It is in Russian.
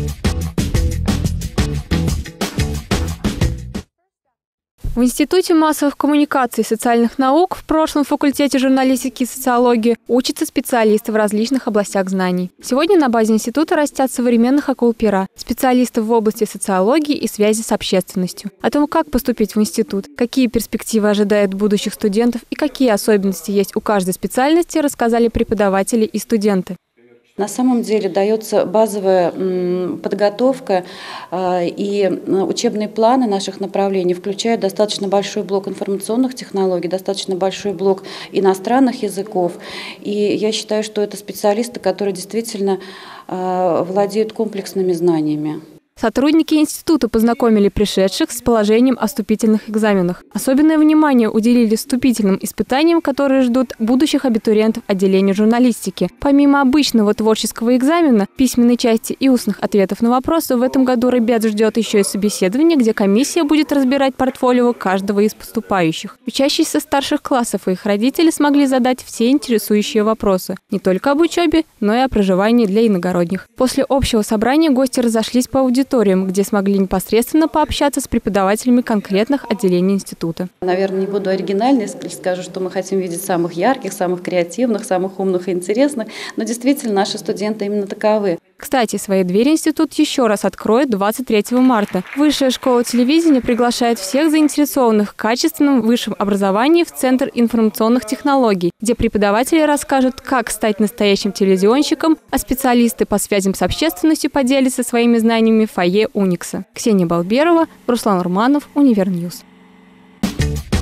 В Институте массовых коммуникаций и социальных наук, в прошлом факультете журналистики и социологии, учатся специалисты в различных областях знаний. Сегодня на базе института растят современных акул-пера, специалистов в области социологии и связи с общественностью. О том, как поступить в институт, какие перспективы ожидают будущих студентов и какие особенности есть у каждой специальности, рассказали преподаватели и студенты. На самом деле дается базовая подготовка, и учебные планы наших направлений включают достаточно большой блок информационных технологий, достаточно большой блок иностранных языков. И я считаю, что это специалисты, которые действительно владеют комплексными знаниями. Сотрудники института познакомили пришедших с положением о вступительных экзаменах. Особенное внимание уделили вступительным испытаниям, которые ждут будущих абитуриентов отделения журналистики. Помимо обычного творческого экзамена, письменной части и устных ответов на вопросы, в этом году ребят ждет еще и собеседование, где комиссия будет разбирать портфолио каждого из поступающих. Учащиеся старших классов и их родители смогли задать все интересующие вопросы. Не только об учебе, но и о проживании для иногородних. После общего собрания гости разошлись по аудиториям, где смогли непосредственно пообщаться с преподавателями конкретных отделений института. Наверное, не буду оригинальной, если скажу, что мы хотим видеть самых ярких, самых креативных, самых умных и интересных, но действительно наши студенты именно таковы. Кстати, свои двери институт еще раз откроет 23 марта. Высшая школа телевидения приглашает всех заинтересованных в качественном высшем образовании в Центр информационных технологий, где преподаватели расскажут, как стать настоящим телевизионщиком, а специалисты по связям с общественностью поделятся своими знаниями в фойе Уникса. Ксения Балберова, Руслан Урманов, Универньюз.